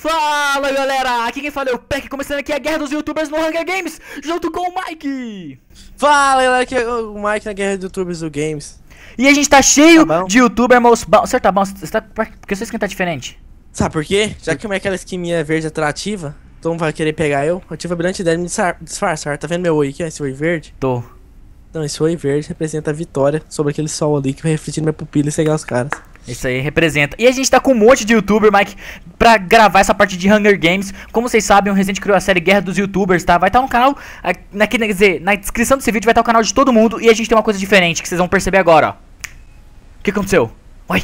Fala galera, aqui quem fala é o Peck, começando aqui a guerra dos youtubers no Hunger Games, junto com o Mike. Fala galera, aqui é o Mike na guerra dos youtubers do Games. E a gente tá cheio de youtuber most bom. Você tá bom? Porque vocês que tá diferente. Sabe por quê? Já que aquela skin minha verde atrativa, todo mundo vai querer pegar eu tive a brilhante ideia de me disfarçar. Tá vendo meu oi aqui, esse oi verde? Tô. Não, esse oi verde representa a vitória sobre aquele sol ali que vai refletir na minha pupila e cegar os caras. Isso aí representa. E a gente tá com um monte de youtuber, Mike, pra gravar essa parte de Hunger Games. Como vocês sabem, o Resident criou a série Guerra dos Youtubers, tá? Vai estar no canal, quer dizer, na descrição desse vídeo vai estar o canal de todo mundo. E a gente tem uma coisa diferente que vocês vão perceber agora, ó. O que aconteceu? Uai,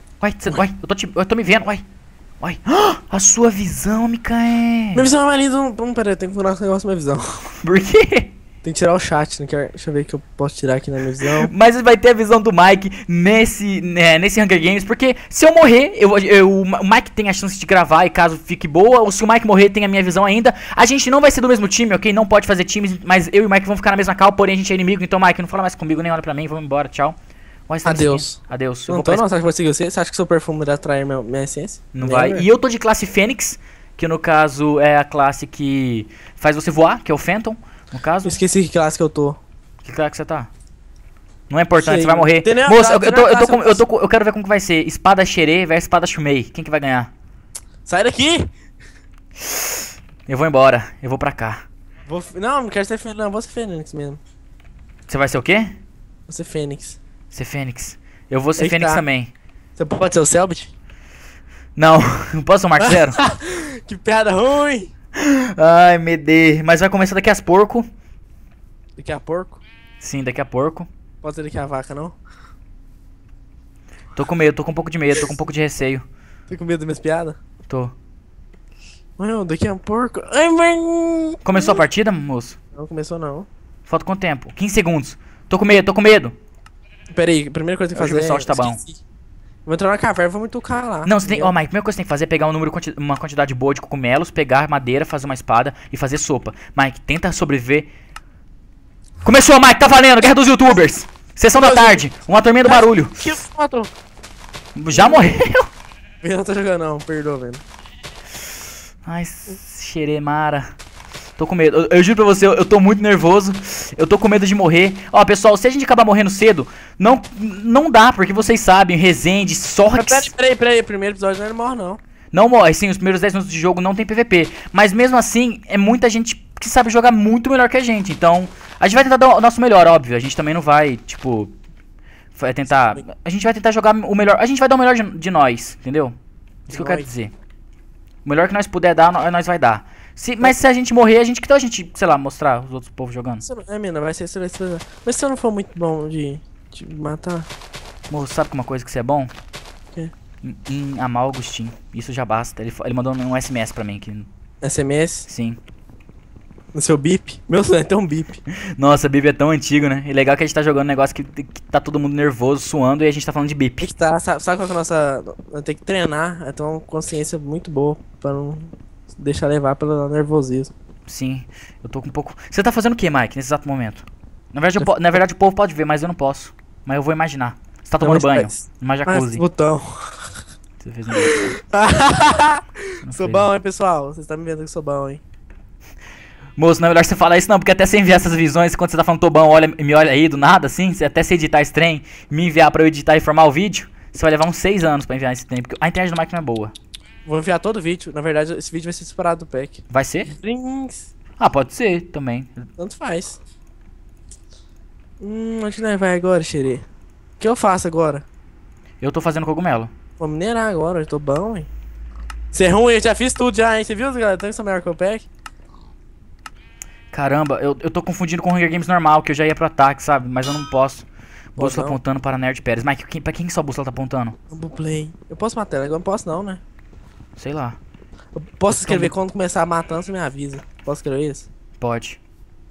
eu tô me vendo, uai. A sua visão, Mikael. Minha visão é mais linda. Pera aí, eu tenho que mudar esse negócio da minha visão. Por quê? Tem que tirar o chat, não quero. Deixa eu ver o que eu posso tirar aqui na minha visão. Mas vai ter a visão do Mike nesse Hunger Games, porque se eu morrer, o Mike tem a chance de gravar e caso fique boa, ou se o Mike morrer tem a minha visão ainda. A gente não vai ser do mesmo time, ok? Não pode fazer times, mas eu e o Mike vão ficar na mesma cal, porém a gente é inimigo. Então Mike, não fala mais comigo, nem olha pra mim, vamos embora, tchau. Adeus. Adeus. Não tô não, você acha que vou seguir você? Você acha que seu perfume vai atrair minha essência? Não vai. E eu tô de classe Fênix, que no caso é a classe que faz você voar, que é o Phantom. No caso? Eu esqueci que classe que eu tô. Que classe que você tá? Não é importante, sei. Você vai morrer. Moça, eu quero ver como que vai ser. Espada Xerê versus Espada Shumei. Quem que vai ganhar? Sai daqui! Eu vou embora. Eu vou pra cá. Não quero ser Fênix. Não, vou ser Fênix mesmo. Você vai ser o quê? Vou ser Fênix. Ser Fênix. Eu vou ser Fênix também. Você pode ser o Selbit? Não, não posso ser o Mark Zero? Que piada ruim! Ai, meu Deus. Mas vai começar daqui a porco. Daqui a porco? Sim, daqui a porco. Pode ser daqui a vaca, não? Tô com medo, tô com um pouco de medo, tô com um pouco de receio. Tá com medo das minhas piadas? Tô. Mano, daqui a porco. Ai, mãe! Começou a partida, moço? Não começou, não. Falta quanto tempo? 15 segundos. Tô com medo, tô com medo. Pera aí, a primeira coisa que tem que fazer é... Tá bom. Vou entrar na caverna e vou me tocar lá. Não, você tem... Ó, Mike, a primeira coisa que você tem que fazer é pegar uma quantidade boa de cogumelos, pegar madeira, fazer uma espada e fazer sopa. Mike, tenta sobreviver. Começou, Mike, tá valendo, Guerra dos Youtubers. Sessão da tarde, uma turminha do barulho. Que matou? Já morreu? Eu não tô jogando não, perdoa, velho. Ai, xeremara. Tô com medo, eu juro pra você, eu tô muito nervoso. Eu tô com medo de morrer. Ó, pessoal, se a gente acabar morrendo cedo, não dá, porque vocês sabem, Resende, Sorks... Peraí, primeiro episódio não morre não. Não morre, sim, os primeiros 10 minutos de jogo não tem PVP. Mas mesmo assim, é muita gente que sabe jogar muito melhor que a gente. Então, a gente vai tentar dar o nosso melhor, óbvio. A gente também não vai, tipo... Vai tentar... A gente vai tentar jogar o melhor... A gente vai dar o melhor de nós, entendeu? Isso que eu quero dizer. O melhor que nós puder dar, nós vai dar. Mas se a gente morrer, então a gente, sei lá, mostrar os outros povos jogando. É, mina, vai ser... Mas se eu não for muito bom de matar... Moço, sabe uma coisa que você é bom? O quê? Em amar o Agostinho. Isso já basta. Ele mandou um SMS pra mim aqui. SMS? Sim. No seu bip? Meu sonho é ter um bip. Nossa, bip é tão antigo, né? E legal que a gente tá jogando um negócio que tá todo mundo nervoso, suando, e a gente tá falando de bip. Sabe qual que é a nossa... Tem que treinar, é ter uma consciência muito boa pra não deixar levar pelo nervosismo. Sim, eu tô com um pouco... Você tá fazendo o que, Mike, nesse exato momento? Na verdade o povo pode ver, mas eu não posso. Mas eu vou imaginar. Você tá tomando banho, numa jacuzzi. Botão. Você fez um Sou bom, hein, pessoal? Vocês estão me vendo que sou bom, hein? Moço, não é melhor você falar isso não, porque até você enviar essas visões, quando você tá falando tô bom, me olha aí do nada, assim, até você editar esse trem, me enviar pra eu editar e formar o vídeo, você vai levar uns 6 anos pra enviar esse trem, porque a internet do Mike não é boa. Vou enviar todo o vídeo, na verdade esse vídeo vai ser separado do pack. Vai ser? Drinks. Ah, pode ser também. Tanto faz. Onde que nós vai agora, xerê? O que eu faço agora? Eu tô fazendo cogumelo. Vou minerar agora, eu tô bom, hein? Você é ruim, eu já fiz tudo já, hein? Você viu, galera? Então isso é melhor que o pack. Caramba, eu tô confundindo com o Hunger Games normal, que eu já ia pro ataque, sabe? Mas eu não posso. Bússola apontando para Nerd Pérez. Mike, pra quem que sua bússola tá apontando? Play. Eu posso matar ela, agora não posso não, né? Sei lá. Eu posso escrever quando começar a matança, você me avisa. Posso escrever isso? Pode.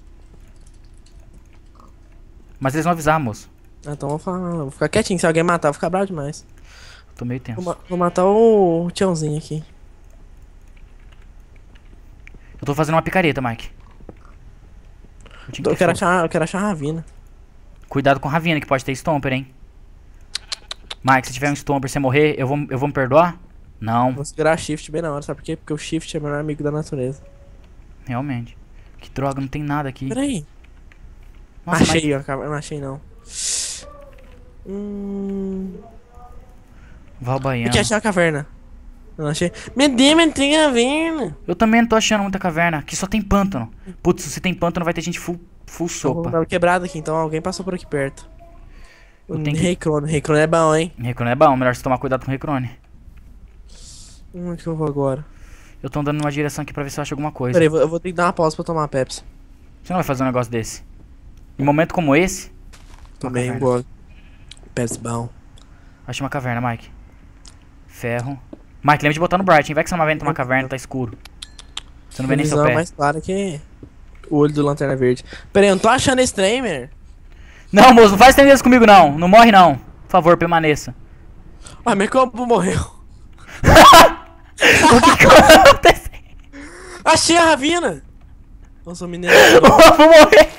Mas eles vão avisar, moço. Ah, então vou falar, vou ficar quietinho, se alguém matar, eu vou ficar bravo demais. Tô meio tenso. Vou matar o Tiãozinho aqui. Eu tô fazendo uma picareta, Mike. Eu quero achar a Ravina. Cuidado com a Ravina, que pode ter Stomper, hein? Mike, se tiver um Stomper e você morrer, eu vou me perdoar? Não, Vou segurar Shift bem na hora, sabe por quê? Porque o Shift é o melhor amigo da natureza. realmente. Que droga, não tem nada aqui. Pera aí. Nossa, mas... Achei, ó, eu não achei não. Valbaiano. Eu tinha achado a caverna. Eu não achei. Meu Deus, mas tem caverna. Eu também não tô achando muita caverna. Aqui só tem pântano. Putz, se tem pântano vai ter gente full Vou sopa. dar uma quebrada aqui, então alguém passou por aqui perto. Eu tenho que... Recrone. Recrone é bom, hein? Recrone é bom, melhor você tomar cuidado com o Recrone. Onde que eu vou agora? Eu tô andando numa direção aqui pra ver se eu acho alguma coisa. Pera aí, eu vou ter que dar uma pausa pra tomar uma Pepsi. Você não vai fazer um negócio desse? Em momento como esse? Também caverna. igual. Pepsi bom. Achei uma caverna, Mike. Ferro. Mike, lembra de botar no Bright, hein? Vai que você não vai ver uma caverna, tá escuro. Você não vê nem seu Visão pé. mais clara que o olho do Lanterna Verde. Pera aí, eu não tô achando esse trem, man. Não, moço, não faz tendência comigo, não. Não morre, não. Por favor, permaneça. Ah, meu corpo morreu. O que aconteceu? Achei a Ravina. Nossa, o mineiro. Eu vou morrer.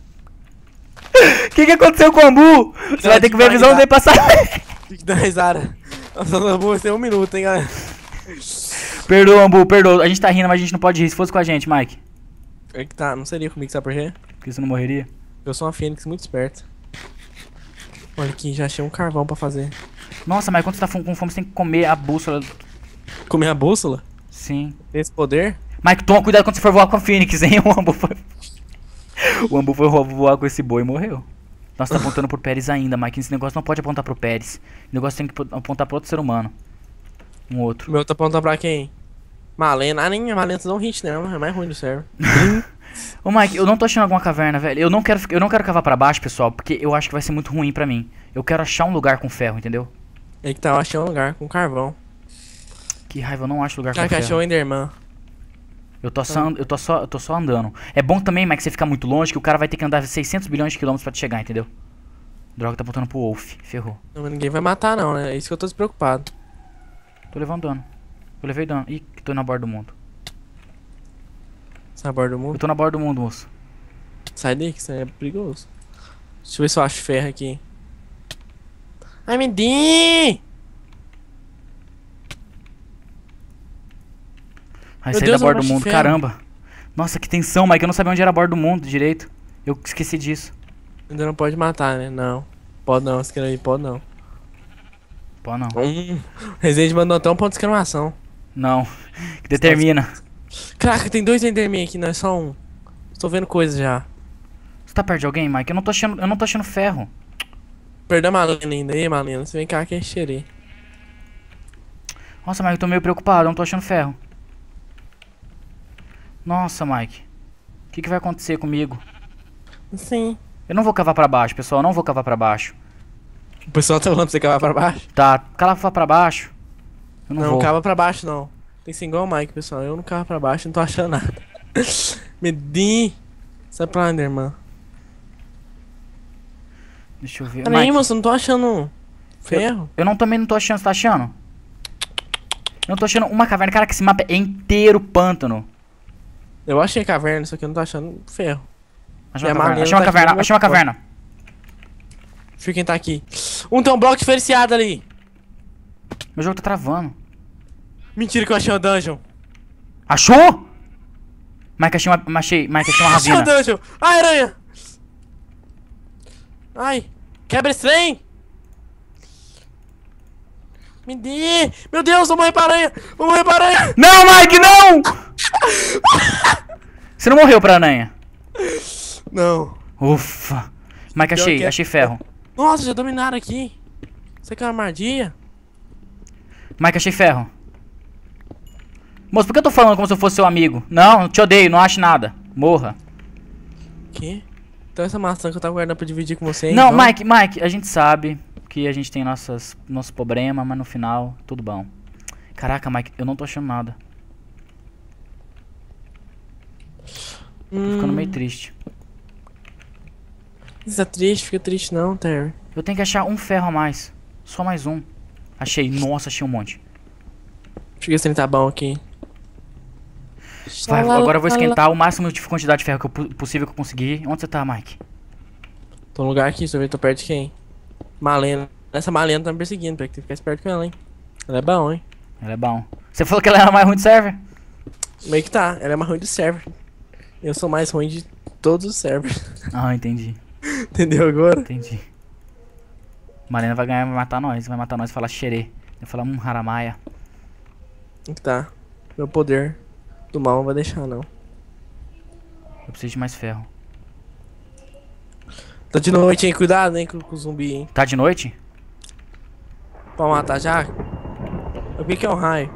O que aconteceu com o Ambu? Você vai ter que ver a visão dele passar. Tem que dar risada. Nossa, vai ser 1 minuto, hein, galera. Perdoa, Ambu, perdoa. A gente tá rindo, mas a gente não pode rir. Se fosse com a gente, Mike. É que tá, não seria comigo, sabe por quê? Porque você não morreria. Eu sou uma fênix muito esperta. Olha aqui, já achei um carvão pra fazer. Nossa, mas quando você tá com fome, você tem que comer a bússola. Comer a bússola? Sim. Tem esse poder? Mike, toma cuidado quando você for voar com a Phoenix, hein? O Ambu foi... O Ambu foi voar com esse boi e morreu. Nossa, tá apontando pro Pérez ainda, Mike. Esse negócio não pode apontar pro Pérez. O negócio tem que apontar pro outro ser humano. Um outro. O meu tá apontando pra quem? Malena. Ah, nem a Malena dá um hit, né? É mais ruim do server. Ô Mike, eu não tô achando alguma caverna, velho. Eu não quero cavar pra baixo, pessoal, porque eu acho que vai ser muito ruim pra mim. Eu quero achar um lugar com ferro, entendeu? Aí que tá, eu achei um lugar com carvão. Que raiva, eu não acho lugar Cara, com que ferro. achou o Enderman. Eu tô só andando. É bom também, Mike, você ficar muito longe, que o cara vai ter que andar 600 bilhões de quilômetros pra te chegar, entendeu? Droga, tá apontando pro Wolf. Ferrou. Não, mas ninguém vai matar não, né? É isso que eu tô despreocupado. Tô levando dano. Eu levei dano. Ih, tô na borda do mundo. Sai a borda do Eu mundo. tô na borda do mundo, moço. Sai daí, que isso é perigoso. Deixa eu ver se eu acho ferro aqui. Ai, me dê! Vai Meu sair Deus, da eu borda do não mundo, achei ferro. caramba. Nossa, que tensão, Mike. Eu não sabia onde era a borda do mundo direito. Eu esqueci disso. Ainda não pode matar, né? Não. Pode não, esse cara aí pode não. Pô, não. Resident mandou até um ponto de exclamação. Não. Que determina. Caraca, tem 2 Enderman aqui, não é só um. Estou vendo coisa já. Você tá perto de alguém, Mike? Eu não tô achando ferro. Perdeu a Malena ainda aí, Malena. Você vem cá que é xerê. Nossa, Mike, eu tô meio preocupado. Eu não tô achando ferro. Nossa, Mike. O que vai acontecer comigo? Sim. Eu não vou cavar pra baixo, pessoal. Eu não vou cavar pra baixo. O pessoal tá falando pra você cavar pra baixo? Tá, cava pra baixo. Eu não, Não, vou. cava pra baixo não. Tem que ser igual o Mike, pessoal. Eu não cavo pra baixo, não tô achando nada. Medinho. Sai pra lá, irmã. Deixa eu ver. Peraí, Mike, moço, eu não tô achando ferro. eu também não tô achando. Você tá achando? Eu não tô achando uma caverna. Cara, que esse mapa é inteiro pântano. Eu achei caverna, só que eu não tô achando ferro. Achei Minha uma caverna. maneira Achei uma tá caverna. aqui Achei uma no meu caverna. Deixa eu ver quem tá aqui. Tem um bloco diferenciado ali. Meu jogo tá travando. Mentira que eu achei uma dungeon. Achou? Mike, achei uma Achei uma ravina. dungeon. Ai, aranha. Ai, quebra esse trem. Me dê. Meu Deus, vou morrer pra aranha. Vou morrer pra aranha. Não, Mike, não! Você não morreu pra aranha? Não. Ufa. Mike, Pior que é. achei ferro. Nossa, já dominaram aqui. Isso aqui é uma armadilha? Mike, achei ferro. Moço, por que eu tô falando como se eu fosse seu amigo? Não, te odeio, não acho nada. Morra. Que? Então essa maçã que eu tava guardando pra dividir com você, Não, então? Mike, a gente sabe que a gente tem nossos problemas, mas no final, tudo bom. Caraca, Mike, eu não tô achando nada. Tô ficando meio triste. Isso tá triste, fica triste não, Terry. Eu tenho que achar um ferro a mais. Só mais um. Achei, nossa, achei um monte. Deixa eu ver se ele tá bom aqui. Vai, agora eu vou esquentar o máximo de quantidade de ferro possível que eu conseguir. Onde você tá, Mike? Tô no lugar aqui, deixa eu ver, tô perto de quem? Malena. Essa Malena tá me perseguindo, tem que ficar esperto com ela, hein? Ela é bom, hein? Ela é bom. Você falou que ela era mais ruim de server? Meio que tá, ela é mais ruim de server. Eu sou mais ruim de todos os servers. Ah, entendi. Entendeu agora? Entendi. Marina vai ganhar e vai matar nós. Vai matar nós e falar xerê. Vai falar Haramaia. Tá. Meu poder do mal não vai deixar, não. Eu preciso de mais ferro. Tá de noite, hein? Cuidado, hein, com o zumbi, hein? Tá de noite? Pra matar já? O que é um raio?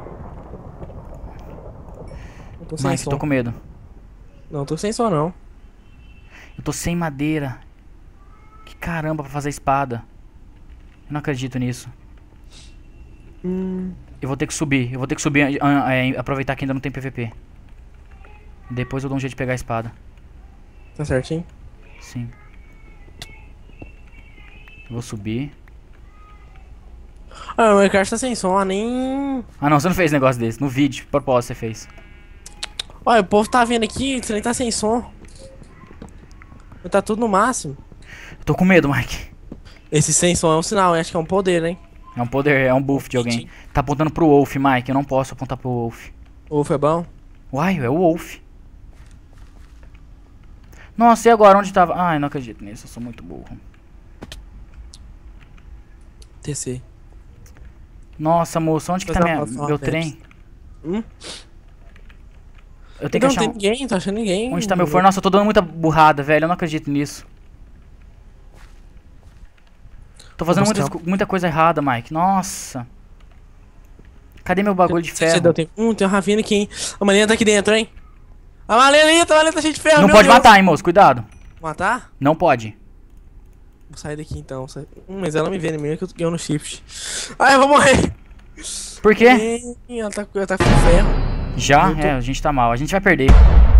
Eu tô sem Mike, som. tô com medo. Não, tô sem som, não. Eu tô sem madeira. Que caramba pra fazer espada. Eu não acredito nisso. Eu vou ter que subir. Eu vou ter que subir, aproveitar que ainda não tem PVP. Depois eu dou um jeito de pegar a espada. Tá certinho? Sim. Eu vou subir. Ah, o Minecraft tá sem som, nem... Ah não, você não fez negócio desse. No vídeo, de propósito você fez. Olha, o povo tá vendo aqui, você nem tá sem som. Tá tudo no máximo. Eu tô com medo, Mike. Esse sem som é um sinal, eu acho que é um poder, hein? É um poder, é um buff de alguém. Tá apontando pro Wolf, Mike. Eu não posso apontar pro Wolf. O Wolf é bom? Uai, é o Wolf. Nossa, e agora? Onde tava? Ai, não acredito nisso. Eu sou muito burro. TC. Nossa, moço, onde que tá meu trem? Eu tenho que achar Não tem ninguém, não tô achando ninguém. Onde tá meu forno? Nossa, eu tô dando muita burrada, velho. Eu não acredito nisso. Tô fazendo muita coisa errada, Mike. Nossa. Cadê meu bagulho de ferro? Tem uma ravina aqui, hein? A Malena tá aqui dentro, hein? A Malena tá cheia de ferro, não meu pode Deus. matar, hein, moço. Cuidado. Matar? Não pode. Vou sair daqui então. Mas ela me vê, né? Que eu no shift. Ai, eu vou morrer. Por quê? Ela tá com ferro. Já? É, a gente tá mal. A gente vai perder.